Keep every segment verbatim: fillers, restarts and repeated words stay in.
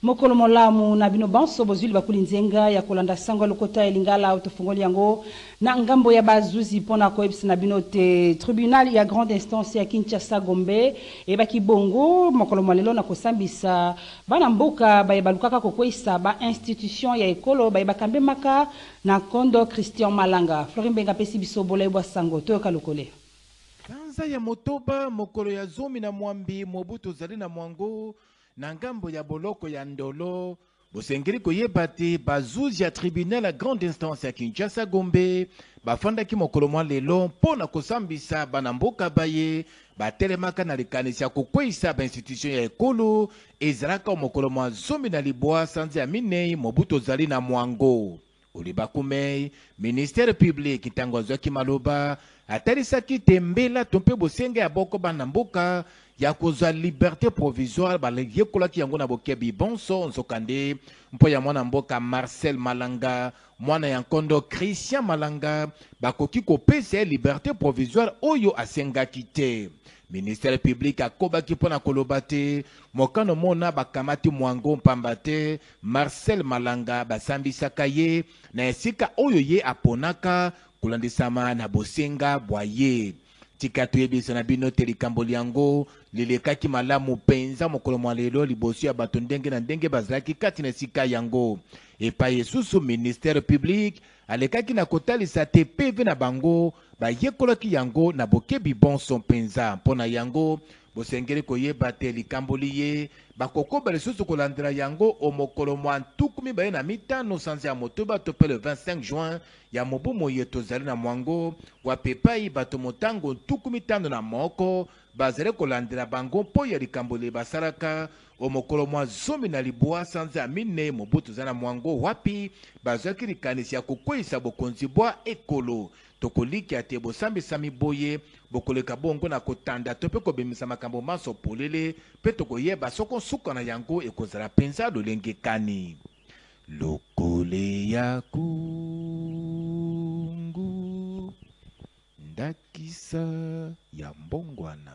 Mokolo molamu na bino banso bozuli bakulinzenga ya kolanda sango lokota elingala utofungoli yango na ngambo ya bazuzi pona koebisi na bino te tribunal ya grande instance ya Kinshasa Gombe e baki bongo mokolo molelo na kosambisa bana mboka ba balukaka kokweisa ba institution ya ekolo ba bakambe maka na kondo Christian Malanga Florin Benga pesi biso bola bwa sango to kalokole Kanza ya motoba mokolo ya zomi na mwambi Mobutu zali na mwango na ngambo ya boloko ya ndolo bosengeli koyeba te bazuzi ya tribunal ya grande instance ya Kinshasa Gombe bafandaki mokolo mwa lelo mpona kosambisa bana mboka baye batelemaka na likanisi ya kokweyisa ba institution ya ekolo ezalaka mokolo mwa zomi na libwa sanza ya minei Mobutu zali na mwango Olibakumei ministère public ntango azwaki maloba atalisaki tembela tompe bosenge ya boko bana mboka ya kozwa liberté provisoire baleyekolaki yango na bokebi bonso nzokande mpo ya mwana mboka Marcel Malanga mwana ya nkondo Christian Malanga bakoki kopesa liberté provisoire oyo asengaki te ministère public akobaki mpona koloba te mokano mona bakamati mwango mpamba te Marcel Malanga basambisaka ye na esika oyo ye aponaka kulandisama na bosenga bwaye tika tuyebisa na bino te likambo liango lilekaki malamu penza mokolo mwa lelo liboso ya bato ndenge na ndenge bazalaki kati na esika yango epai esusu ministère public alekaki na kotalisa te P V na bango bayekolaki yango na bokebi bonso penza mpona yango bosengeli koyeba te likambo liye bakokoba lisusu kolandela yango omokolo mwa ntuku mibale na mitano sanza ya motoba tope le vingt-cinq juin ya mobu moye tozali na mwango wapepai bato motango ntuku mitano na moko bazali kolandela bango mpo ya likambo li basalaka omokolo mwa zomi na libwa sanza ya minei Mobutu tozali na mwango wapi bazwaki likanisi ya kokweyisa bokonzi bwa ekolo tokoliki ate bosambisa miboye bokoleka bongo na kotanda to pe kobimisa makambo maso polele pe tokoyeba soko suka na yango ekozala penza lolenge kani lokole ya kungu ndakisa ya mbongwana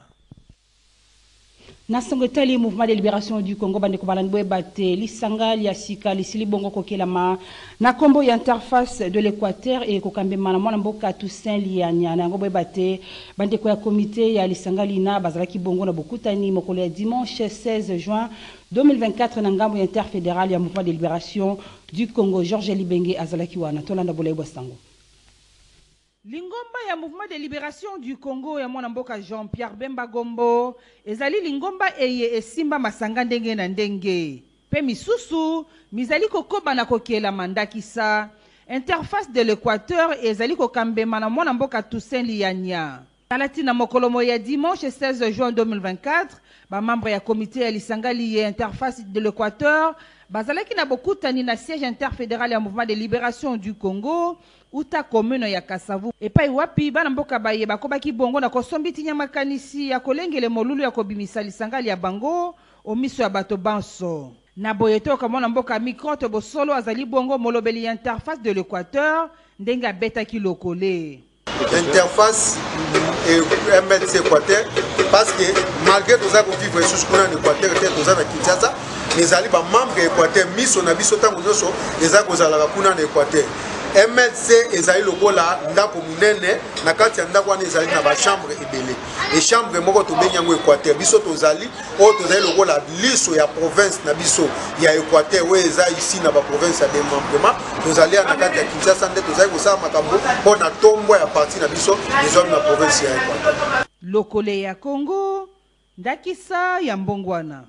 na sangotali mouvement de libération du Congo bande kobalani boebate lisanga ya sika lisili bongo kokelama na kombo ya interface de l'Équateur et kokambema na mwana mboka Toussaint Lianya na ngo boebate bande ko ya comité ya lisanga lina bazalaki bongo na bokutani mokolo ya dimanche seize juin deux mille vingt-quatre na ngambo ya interfédéral ya mouvement de libération du Congo Georges Libenge azalaki wana tolanda bolaibo sango Lingomba ya mouvement de libération du Congo ya mwana mboka Jean-Pierre Bemba Gombo ezali lingomba eye esimba masanga ndenge na ndenge pe misusu mizali kokoba na kokiela mandakisa interface de l'Équateur ezali kokambema na mwana mboka Toussaint Lianya talati na mokolo ya dimanche seize juin deux mille vingt-quatre ba membre ya comité ya lisanga liye interface de l'Équateur bazalaki na bokutani na siège interfédéral ya mouvement de libération du Congo uta commune ya Kasavu epai wapi bana mboka baye bakobaki bongo na kosombiti nya makanisi ya kolengele molulu ya kobimisa lisangali ya bango omiso ya bato banso na boyeto kamona mboka microte bosolo azali bongo molobeli ya interface de l'Équateur ndenga beta kilokole interface et M L C Équateur parce que malgré tout ça qu'on vivre sous qu'on a Équateur et tout ça na Kinshasa les ali ba membre Équateur miso na biso tango nyoso eza kozala kuna na Équateur M L C ezali lokola ndako munene na kati ya ndako wana ezali na ba chambre ebele et chambre moko to benyango Équateur biso tozali o tozali lokola liso ya province na biso ya Équateur we eza ici na ba province ya démembrement tozali na kati ya Kinshasa nde tozali kosala makambo pona tombo ya parti na biso ezali na province ya Équateur lokole ya Congo ndakisa ya mbongwana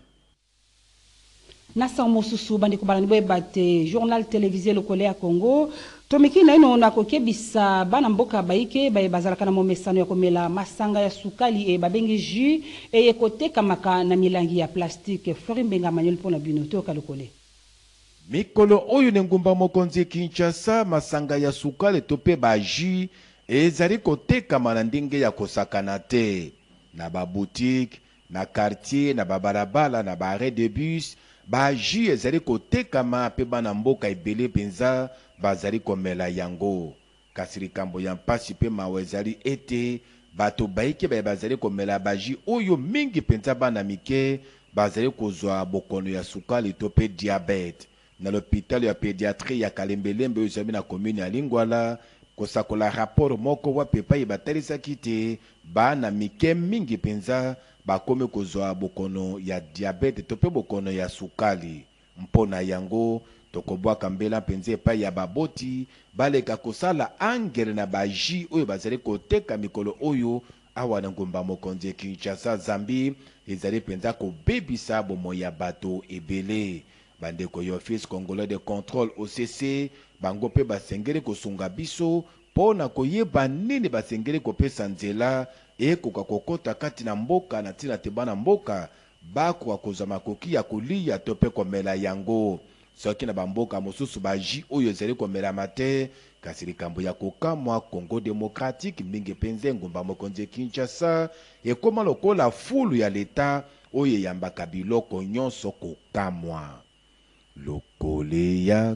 Nasa mosusu bandi kubalani boebate journal télévisé lokole ya Congo Tomiki na ino na kokebisa bana mboka baike bae bazalaka na momesano ya komela masanga ya sukali e babengi jus e ekoteka maka na milangi ya plastique Florin Benga Manuel pona bino toka lokole mikolo oyo ngumba mokonzi Kinshasa masanga ya sukali tope ba jus ezali koteka na ndenge ya kosakana te na ba boutique na quartier na ba barabara na ba arrêt de bus ba jus ezali koteka ma pe bana mboka ebele penza bazali komela yango kasi likambo ya mpasi pe mawa ezali ete bato baike bazali komela ba jus oyo mingi penza bana mike bazali kozwa bokono ya sukali to pe diabete na l'hôpital ya pédiatrie ya Kalembelembe oyo ezali na commune ya Lingwala kosakola rapport moko wa pepa ebatelisaki te bana mike mingi penza bakome kozwa bokono ya diabete to pe bokono ya sukali mpona yango tokobwaka mbela mpenza epai ya baboti baleka kosala angele na baji oyo bazali koteka mikolo oyo awa na ngomba mokonzi Kinshasa Zambi ezali penza kobebisa bomoi ya bato ebele bandeko ya office congolais de contrôle O C C bango pe basengeli kosunga biso pona koyeba nini basengeli kopesa nzela ekoka kokota kati na mboka na tina te bana mboka bakoka kozwa makoki ya kolia to pe komela yango soki na bamboka mosusu baji oyo ezali komela mate kasi likambo ya kokamwa Congo démocratique mingi penze ngomba mokonzi Kinshasa ekoma lokola fulu ya leta oyo eyambaka biloko nyonso kokamwa lokole ya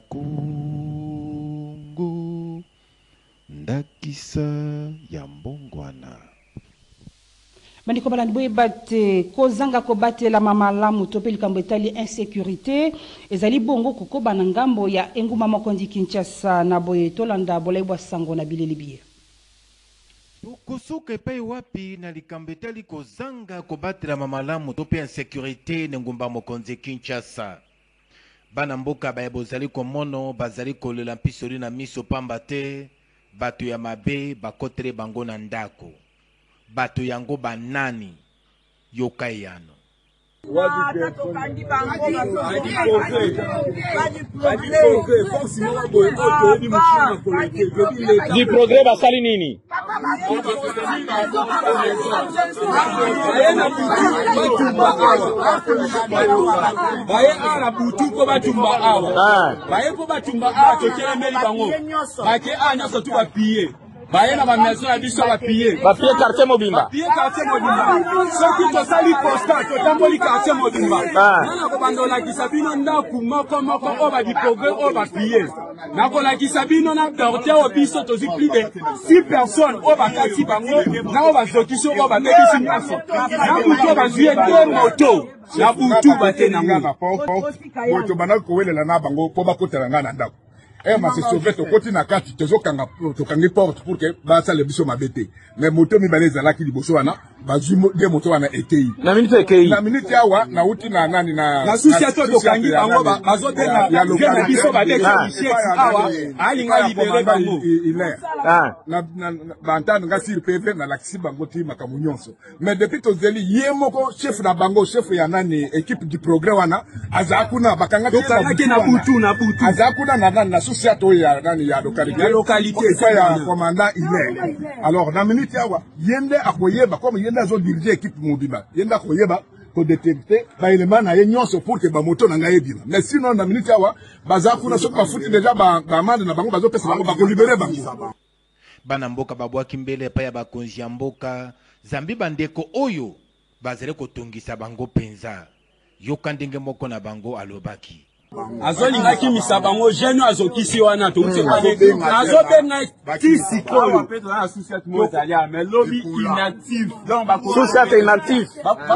Kongo ndakisa ya mbongwana bandiko balandi boyeba te kozanga kobatela mamalamu to pe likambo etali insécurité ezali bongo kokoba na ngambo ya enguma mokonzi Kinshasa na boye tolanda bolaibwa sango na bileli biye kosoka epai wapi na likambo etali kozanga kobatela mamalamu to pe insécurité na ngumba mokonzi Kinshasa bana mboka baye bozali komono bazali kolela mpisoli na miso pamba te bato ya mabe bakotere bango na ndako bato yango banani yoka yano di progrès basali nini baye ana butuko batumba awa baye ko batumba awa tokelemeli bango bake anya so tu bapie baye na ba maison ya biso ba piller ba piller quartier mobimba piller quartier mobimba soki to sali constat to tamboli quartier mobimba na ko bandola kisabino ndaku moko moko o ba di progrès o ba piller na ko la kisabino na quartier o biso to plus de six personnes o ba kati bango na o ba zokiso o ba bekisi nyaso na buto ba zuye de moto na butu ba tena ngaba moto banal ko welela na bango po ba kotela ngana ndako eh ma se sauver to koti na kati tozo kanga to kangi porte pour que ba sa le biso mabete mais moto mi baleza la ki liboso wana bazui de moto wana ekei na minute ekei na minute awa na uti na nani na na susi to to kangi bango ba bazo de na ya le biso ba de chef awa ali nga libérer bango il est ah na bantana nga sur P V na laksi bango ti makamu nyonso mais depuis to zeli yemoko chef na bango chef ya nani équipe du progrès wana azakuna bakanga to kangi na butu na butu azakuna na nani na société ya nani ya localité ya localité ça ya commandant il est alors na minute awa yende akoyeba comme yende azo diriger équipe mobimba yende akoyeba to détecter ba élément na ye nyonso pour que ba moto na ngai bima mais sinon na minute awa baza kuna soki ba futi déjà ba ba mande na bango bazo pesa bango ba ko libérer bango bana mboka babwaki mbele pa ya bakonzi ya mboka zambi bandeko oyo bazali kotongisa bango penza yoka ndenge moko na bango alobaki azolinga kimisa bango jeune azokisi wana to azobenga tisi koyo na société mozalia mais lobby inactive donc ba société inactive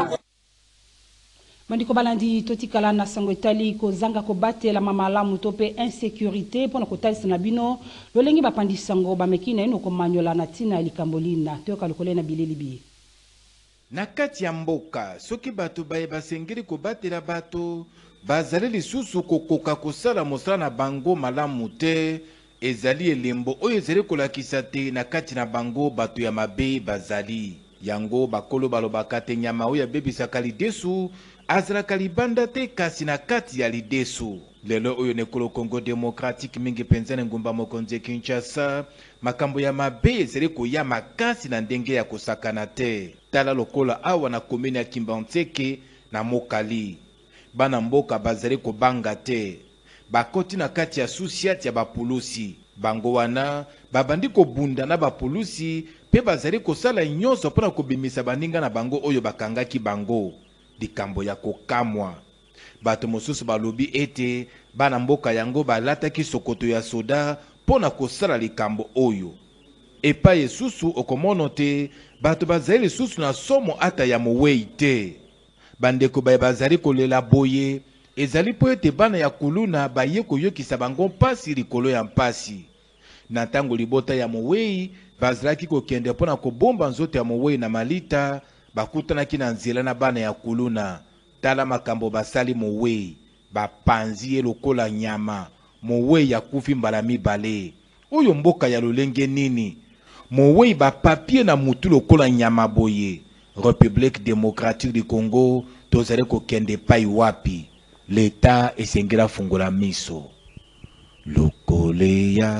bandiko balandi totikala na sango etali kozanga kobatela mamalamu to pe insécurité pona kotalisa na bino lolengi bapandi sango bameki na ino komanyola na tina likambo lina toyoka lokole na bileli biye na kati ya mboka soki bato baye basengeli kobatela bato bazali lisusu kokoka kosala mosala na bango malamu te ezali elembo oyo ezali kolakisa te na kati na bango bato ya mabe bazali yango bakolo balobaka te nyama oyo abebisaka lidesu azalaka libanda te kasi na kati ya lidesu lelo oyo nekolo Congo démocratique mingi penza na ngumba mokonzi Kinshasa makambo ya mabe ezali koya makasi na ndenge ya kosakana te tala lokola awa na komini ya Kimbantseke na Mokali bana mboka bazali kobanga te bakoti na kati ya susiati ya bapulusi bango wana babandi kobunda na bapulusi pe bazali kosala nyonso mpona kobimisa baninga na bango oyo bakangaki bango likambo ya kokamwa bato mosusu balobi ete bana mboka yango balataki sokoto ya soda mpona kosala likambo oyo epai esusu okomono te bato bazali lisusu na somo ata ya mowei te bandeko baye bazali kolela boye ezali po ete bana ya kuluna baye koyokisa bango mpasi likolo ya mpasi na ntango libota ya mowei bazalaki kokende mpona kobomba nzoto ya mowei na malita bakutanaki na nzela na bana ya kuluna tala makambo basali mowei bapanzi ye lokola nyama mowei akufi mbala mibale oyo mboka ya lolenge nini mowei bapapie na mutu lokola nyama boye République démocratique du Congo tozali kokende pai wapi l'État esengela fungola miso lokole ya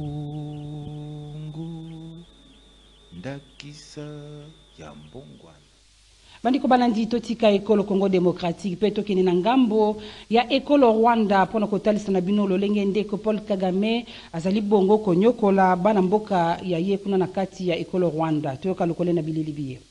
Congo ndakisa ya mbongwana bandiko balandi totika ekolo Congo démocratique pe tokende na ngambo ya ekolo Rwanda pona kotalisa na bino lolenge ndeko Paul Kagame azali bongo konyokola bana mboka ya ye kuna na kati ya ekolo Rwanda toyoka lokole na bilili biye.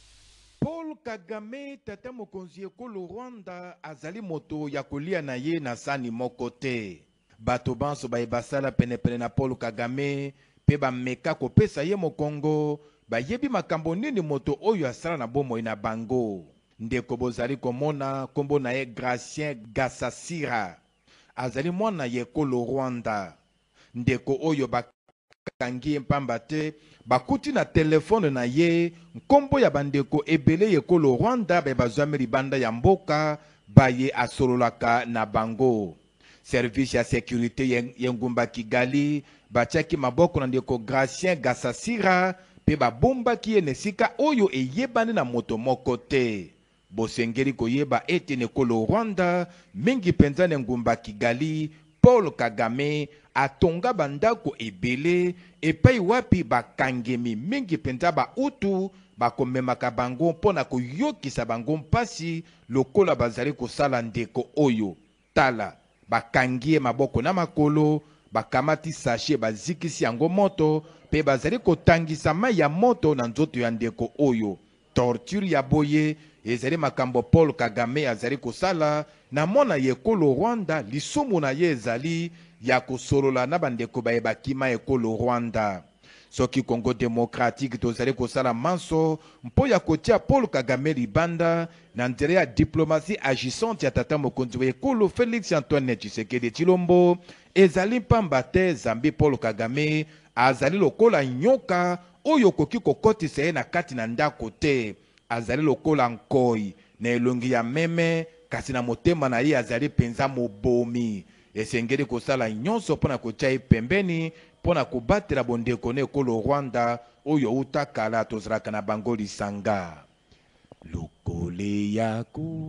Paul Kagame tata mokonzi ekolo Rwanda azali moto ya kolia na ye na sani moko te bato banso baye basala pene pene na Paul Kagame pe bameka kopesa ye mokongo bayebi makambo nini moto oyo asala na bomoi na bango ndeko bozali komona kombo na ye Gracien Gasasira azali mwana ye ekolo Rwanda ndeko oyo bakangi mpamba te bakuti na telefone na ye nkombo ya bandeko ebele ye ekolo Rwanda baye bazwami libanda ya mboka baye asololaka na bango service ya sécurité yengumba Kigali batiaki maboko na ndeko Gracien Gasasira pe babombaki ye nesika oyo eyebani na moto moko te bosengeli koyeba ete nekolo Rwanda mingi penza ne ngumba Kigali Paul Kagame atonga bandako ebele epai wapi bakangemi mingi penza ba utu bakomemaka bango mpona koyokisa bango mpasi lokola bazali kosala ndeko oyo tala bakangie maboko na makolo bakamati sachet bazikisi yango moto pe bazali kotangisa mai ya moto na nzoto ya ndeko oyo torture ya boye ezali makambo Paul Kagame azali kosala na mona ye ekolo Rwanda lisumu na ye ezali ya kosolola na bandeko baye bakima ekolo Rwanda soki Congo démocratique tozali kosala manso mpo ya kotia Paul Kagame libanda na nzela ya diplomatie agissante ya tata mokonzi wa ekolo Félix Antoine Tshisekedi Tshilombo ezali pamba te zambi Paul Kagame azali lokola nyoka oyo koki kokotisa ye na kati na ndako te azali lokola nkoi na elongi ya meme kasi na motema na ye azali penza mobomi esengeli kosala nyonso mpona kotia ye pembeni mpona kobatela bondeko na ekolo Rwanda oyo uta kala tozalaka na bango lisanga lokole ya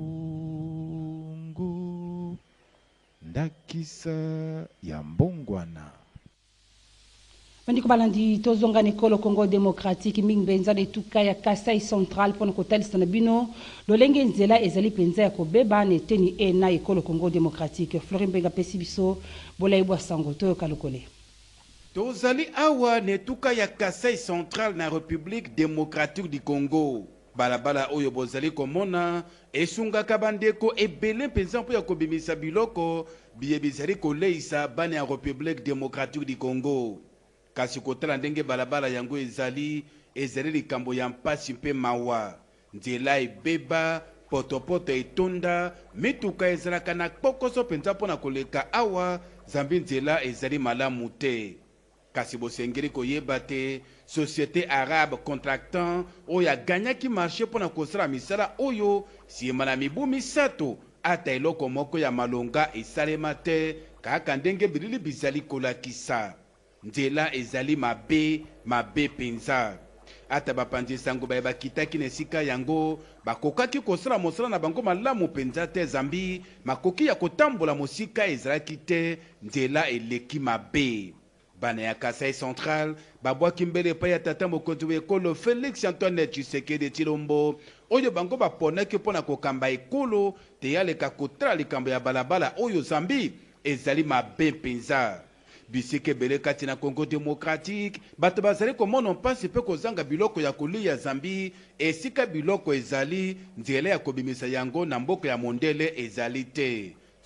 Kongo ndakisa ya mbongwana bandiko balandi tozonga nekolo Congo démocratique mingi benza netuka ya Kasai Central pona kotalisa na bino lolenge nzela ezali penza ya kobeba neteni e na ekolo Congo démocratique Florin Benga pesi biso bolai bwa sango toyoka lokole tozali awa netuka ya Kasai Central na République démocratique du Congo balabala oyo bozali komona esungaka bandeko ebele mpenza mpo ya kobimisa biloko biye bizali koleisa bana ya République démocratique du Congo kasi kotala ndenge balabala yango ezali ezali likambo ya mpasi mpe mawa nzela ebeba potopoto etonda mituka ezalaka na kpokoso mpenza mpona koleka awa zambi nzela ezali malamu te kasi bosengeli koyeba te société arabe contractant oyo aganyaki marché mpona kosala misala oyo nsima na mibu misato ata eloko moko ya malonga esalema te kaka ndenge bilili bizali kolakisa nzela ezali mabe mabe penza ata bapanzi sango baye bakitaki na esika yango bakokaki kosala mosala na bango malamu penza te zambi makoki ya kotambola mosika ezalaki te nzela eleki mabe bana ya Kasai Central babwaki mbele epai ya tata mokonzi wa ekolo Félix Antoine Tshisekedi Tshilombo oyo bango baponaki mpona kokamba ekolo te yaleka kotala likambo ya balabala oyo zambi ezali mabe penza bisike ebele kati na Congo démocratique bato bazali komona mpasi mpe kozanga biloko ya kolia zambi esika biloko ezali nzela ya kobimisa yango na mboka ya mondele ezali te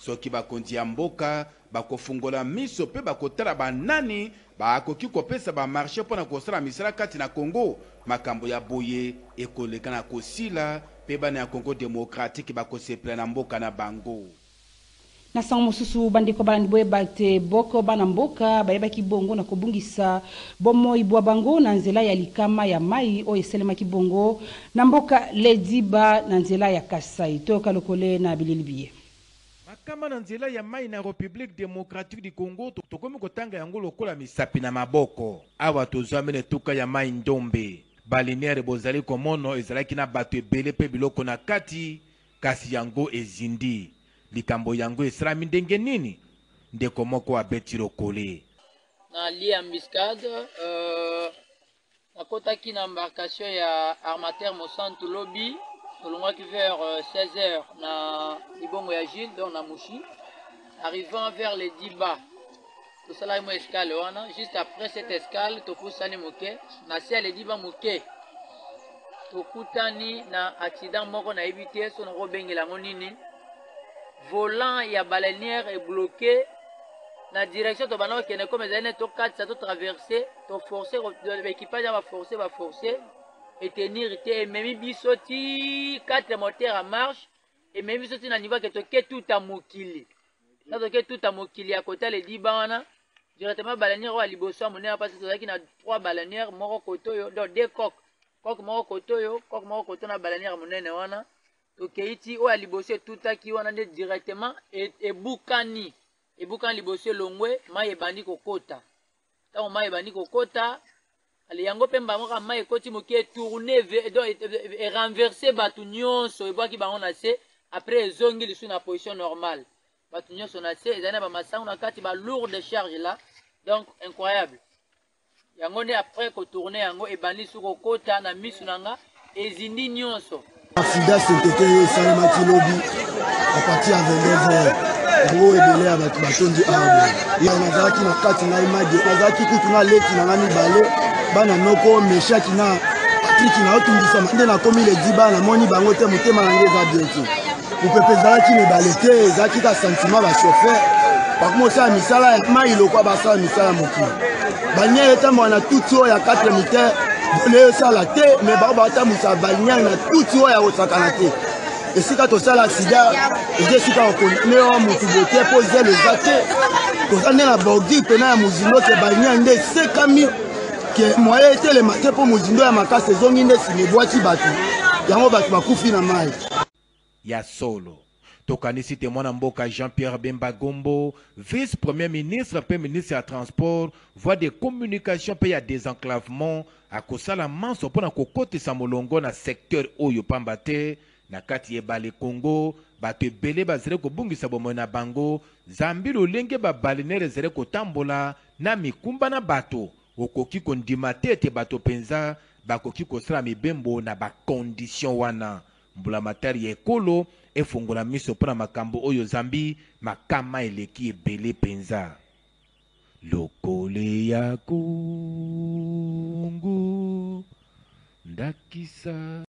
soki bakonzi ya mboka bakofungola miso pe bakotala banani bakoki kopesa bamarché mpona kosala misala kati na Congo, makambo ya boye ekoleka na kosila pe bana ya Congo démocratique bakosepela na mboka na bango. Na sango mosusu bandeko balandi boyeba te boko bana mboka bayebaki bongo na kobungisa bomoi bwa bango na nzela ya likama ya mai oyo esalemaki bongo na mboka Lediba na nzela ya Kasai. Toyoka lokole na bilili biye. Makama na nzela ya mai na République démocratique du Congo tokomi kotanga yango lokola misapi na maboko. Awa tozwami na tuka ya mai Ndombe. Baliniere bozali komono ezalaki na bato ebele pe biloko na kati kasi yango ezindi. Likambo yango esalami ndenge nini? Ndeko moko abeti lokole. Na lia embuscade euh, nakotaki na embarcation ya armateur Mosantu Lobby tolongwaki vers euh, seize heures na libongo ya Gilles donc na Mushi. Arrivant vers les Diba tosalaki mo escale wana. Juste après cette escale topusani moke na se les Diba moke tokutani na accident moko na ebite so na kobengela ngo nini. Volant ya baleinière est bloqué na direction to bana kene comme ezane to quatre ça to traverser to forcer l'équipage va forcer va forcer et tenir et même bisoti quatre moteurs en marche et même bisoti na niveau que to ke tout à mokili na to ke tout à mokili à côté les dibana directement baleinière wa liboso monena parce que tozaki na trois baleinières moko koto yo donc deux coques coque moko koto yo coque moko koto na baleinière monene wana. Tokeiti o alibosse tutaki wana nde directement et e bukani e bukani libosse longwe mai ebandi kokota tango mai ebandi kokota ali yango pemba moka mai ekoti moki tourner donc et renverser batu nyonso ebwaki bango na se après ezongi lisu na position normale batu nyonso na se ezana ba masango na kati ba lourde charge là donc incroyable yango nde après ko tourner yango ebandi su kokota na misu nanga ezindi nyonso. Accident c'était esalemaki lobi à partir ya vingt-deux heures yango ebele ya bato batondi awa ya nazalaki na kati ngai madi nazalaki kutu na leti na ngai mibale bana noko meshaki na patriki na otungisa nde nakomi Lediba namoni bango te motema na ngai eza bien te mopepe ezalaki mibale te ezalaki ka sentiment bachauffeur bakoma osala misala ya mai lokwa basala misala mokili baniere etamboka na tuti oyo ya quatre mitaire bole sala te mais bao batamusa balinyana na tuti oyo akosakana te esika tosala sida eza esika kokondane oyo motu bote mpo zelo eza te toza nde na bordi pena ya mozindo ke balinyana nde esekami ke moye etelema te mpo mozindo ya makasi ezongi nde nsima ebwaki bato yango bato bakufi na mai ya solo. Tokanisi te mwana mboka Jean-Pierre Bemba Gombo, vice-premier ministre pe ministre ya transport, voie de communication pe ya désenclavement, akosala manso pona kokotisa molongo na secteur oyo pamba te na kati ebale Congo, bato ebele bazele kobungisa bomoi na bango, zambi lolenge ba balinere zele kotambola na mikumba na bato, okoki kondima te te bato penza, bakoki kosala mibembo na ba condition wana. Mbula matari ekolo efongola miso pona makambo oyo zambi makama eleki ebele penza. Lokole ya Kongo ndakisa